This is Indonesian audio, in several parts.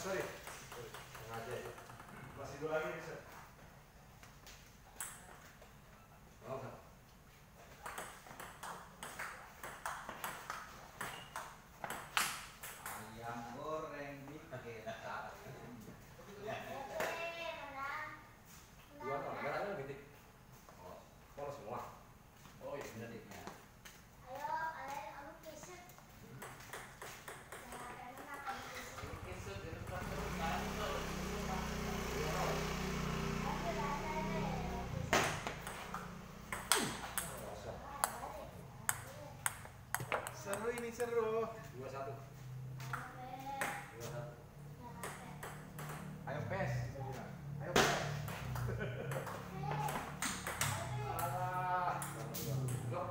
sorry. Sengaja ya. Masih 2 lagi bisa. Oh, ayam goreng dikit. dua no, merahnya lebih dik. Polos semua. Oh iya benar dik. Seru ini seru. 2-1. 2-1. Ayo pes. Ayo pes. Ah, blok.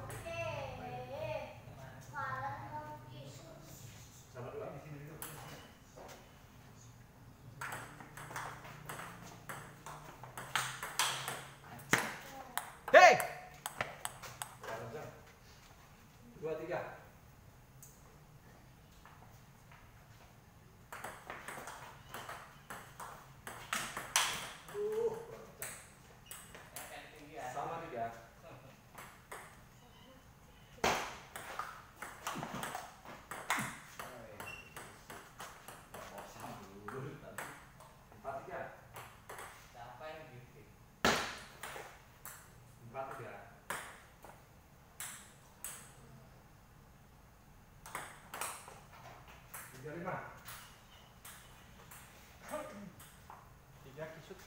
Sama 2 di sini dulu. Hei. 2-3. Sama 3. Empat tiga. Siapa yang gitu? 4-3. 3-5. 3 kisut.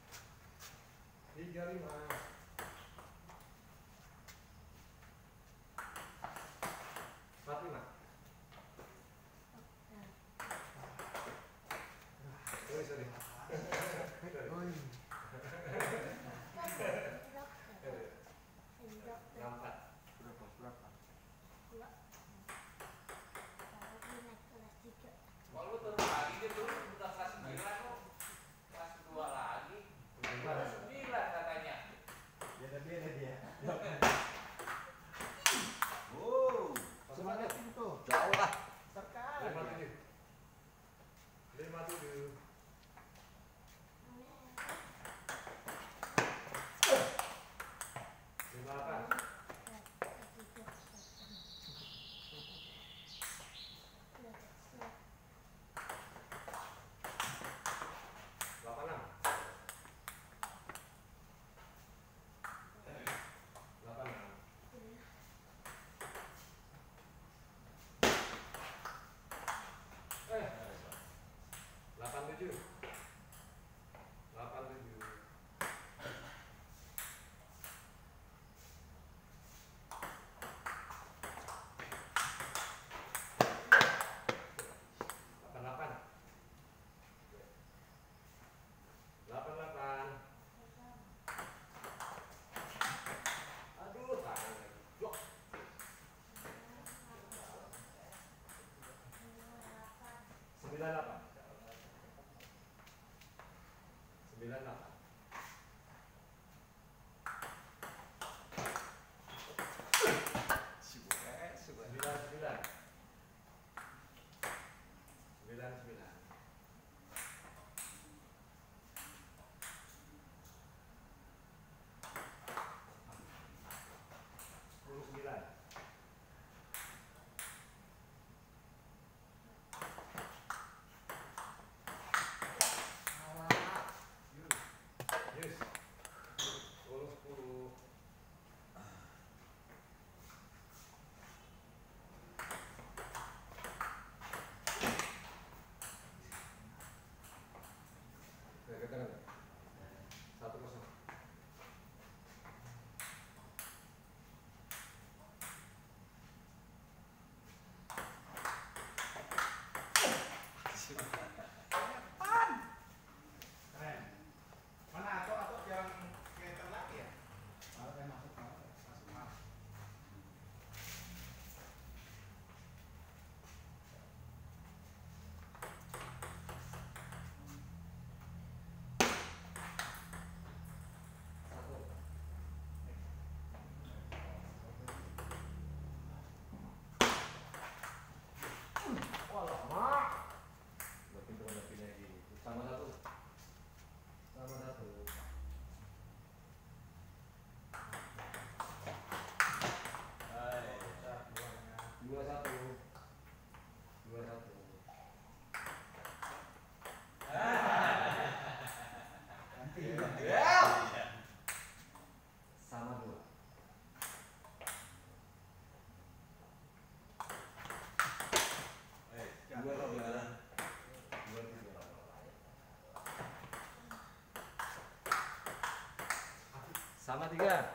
3-5. 4-5. Sorry. Oi. 4. Berapa? Kalau lu turun lagi dia turun udah kelas 9 lu. Kelas 2 lagi. Kelas 9 katanya. Beda dia. Oh, semangat itu. Jauh lah. Sekali. 5-7. 5-7. 5-8. 8-6. 8-6. 8-7. 8-7. 8-8. 8-8. Aduh, tangan lagi. Blok. 9-8. 9-8. 9-9. 9-9. 10-9. 10-9. 2-1. Nanti. Sama 2. Dua 3. Sama 3.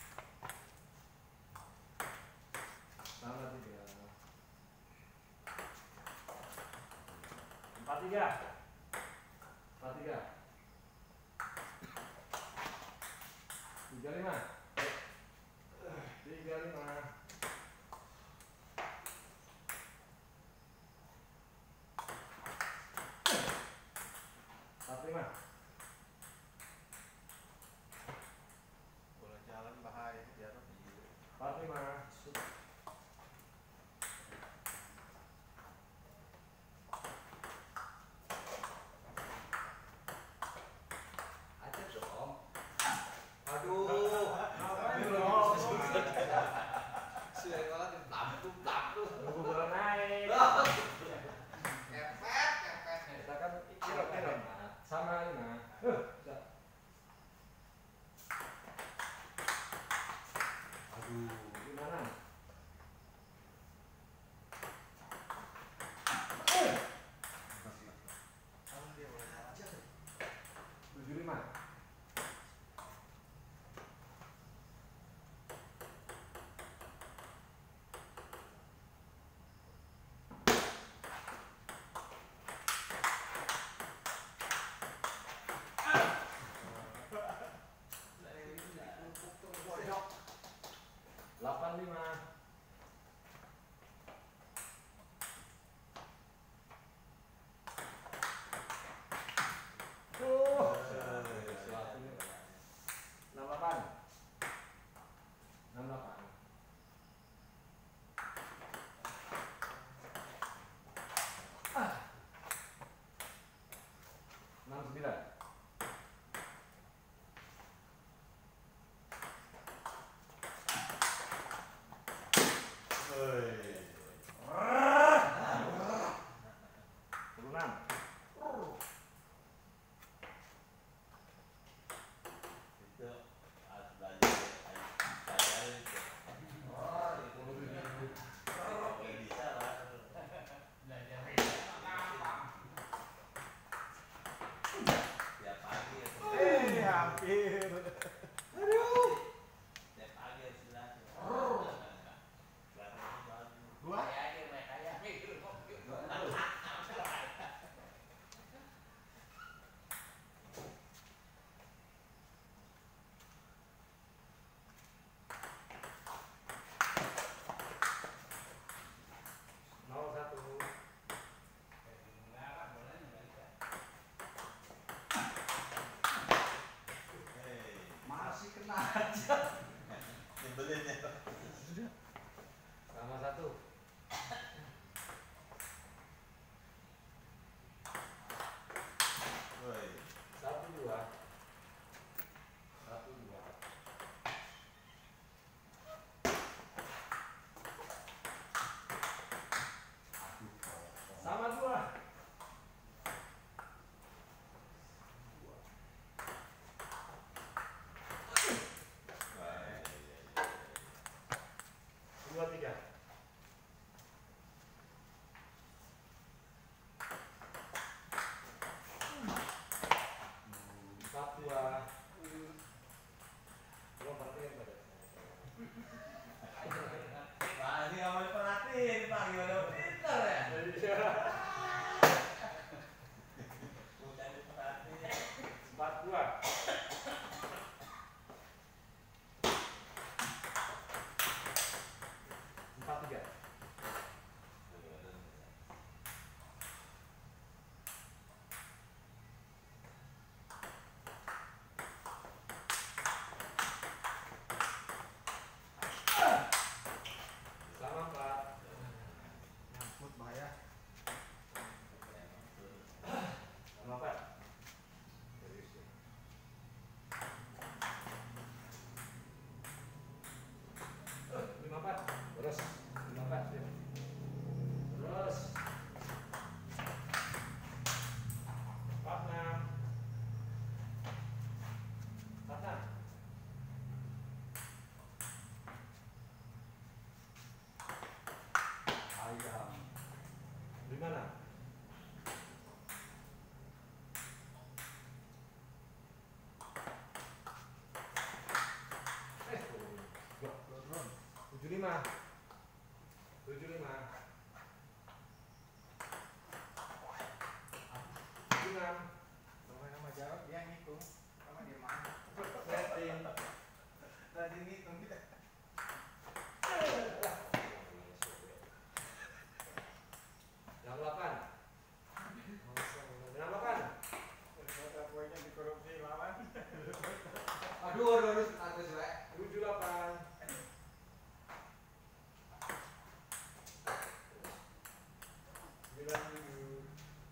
Sama 3. 4-3. 4-3. 3-5. 3-5. 4-5. Bola jalan bahaya di atas. 4-5. Aja dong. Aduh, Ngapain lo? Sudah kalah tampuk. Nunggu bola naik. Kepet. Kita kan kira-kira sama 5. Aduh, gimana? Kamu dia bola jalan. 7-5. Pojok. 8-5. Oh, 6-8. 6-8. Ah. 6-9. 10-6. Itu harus belajar. Belajar itu. Oke, bisa lah. Belajar tiap pagi ya. Hampir. Tiap pagi harus belajar. Belajar bagus. Gua? Kayak mikir mobil. Masih kena aja. Nyebelin ya. Sama 1. Woi. 1-2. 1-2. Sama 2. Wah, 2-3. 4-2. Lo perhatiin pada. Pak, ini nggak mau diperhatiin, Pak. Gimana pintar ya? Bukan diperhatiin. 4-2. 4-3. Sama 4. Gimana? Turun. 75. 75. 76. Sama Jarod dia ngitung. Sama dia main. Setting. Tadi ngitung kita. Yang 8. Yang 8. Ternyata poinnya dikorupsi lawan. Aduh, aku sih. 78. 97.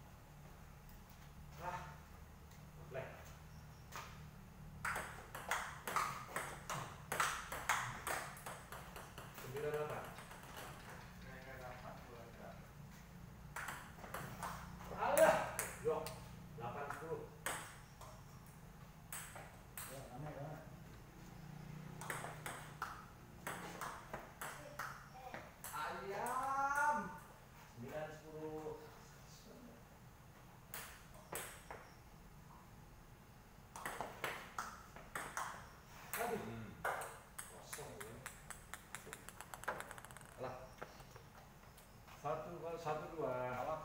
Ah, play. 98. Mereka dapat keluarga. Alah, yok. 80. Ya, ramai banget. Ayam. 9, 10. Aduh. Kosong ya. Alah. 1, 2. Alat.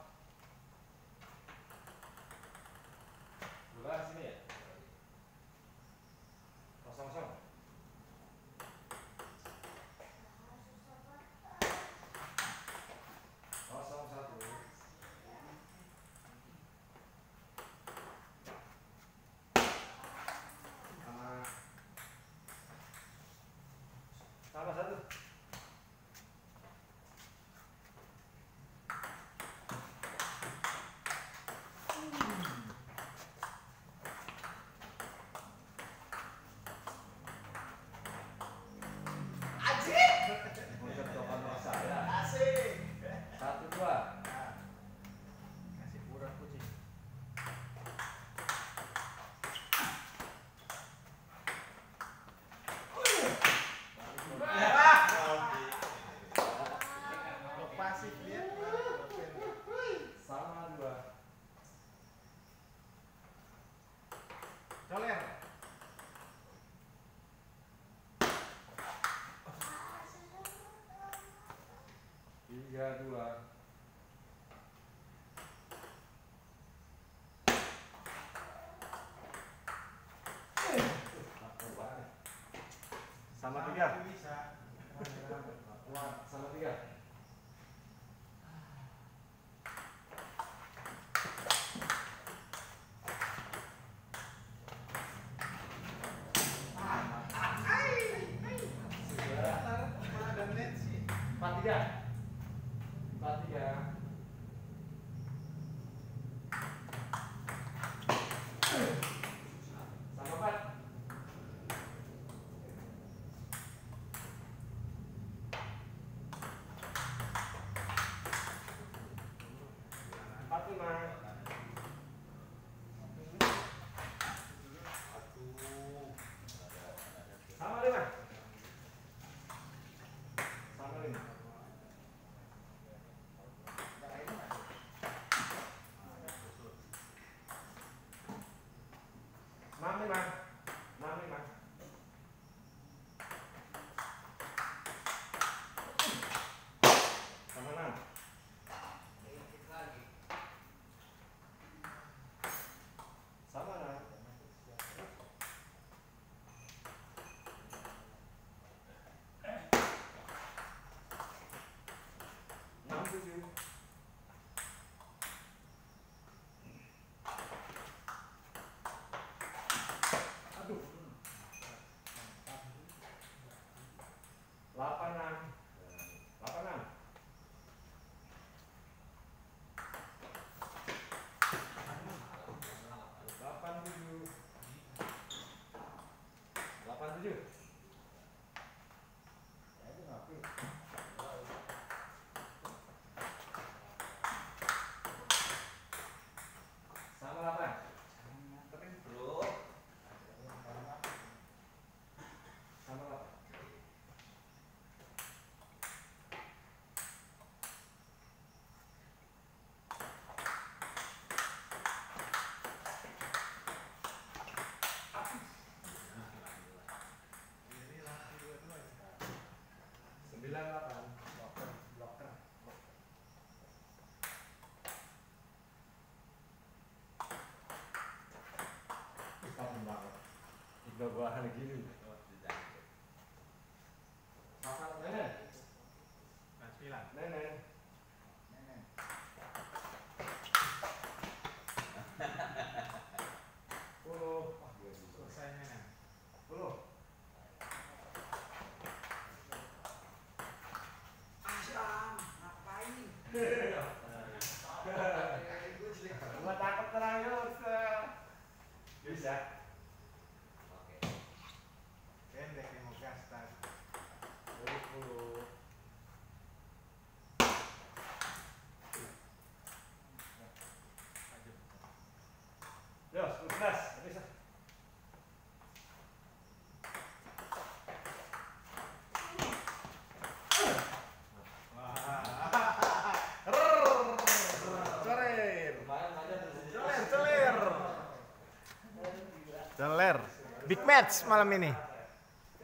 12 sini ya. 0, 0. 0, 1. Sama 1. Mencontohkan saya. Asik. 1, 2. Nah, kasih pura kucing. Kalau pasif lihat Sama 2. coler. 3, 2. Sama 3. Bisa. Sama 3. Ada net sih. 4, 3. 4, 3. Sama 4. 4, 5. Sama 5. Sama 5. Enggak ini masuk. Ada khusus. 6, 5. 6, 5. Sama 6. Dikit lagi. Sama 6. 6, 7. Aduh. 8, 6. 8, 6. 8, 7. 8, 7. Ya itu ngapain? Sama 8. Nganterin Bro, Sama 8. buah-buahan gini. Nenek. Nenek. Nenek. Puluh. Selesai nenek. Puluh. Asyam, ngapain? Gua takut terang yuk. Bisa. Oke. Pendek yang mau kastar. 20. Yo, 11. Bisa. Celer. Big match malam ini.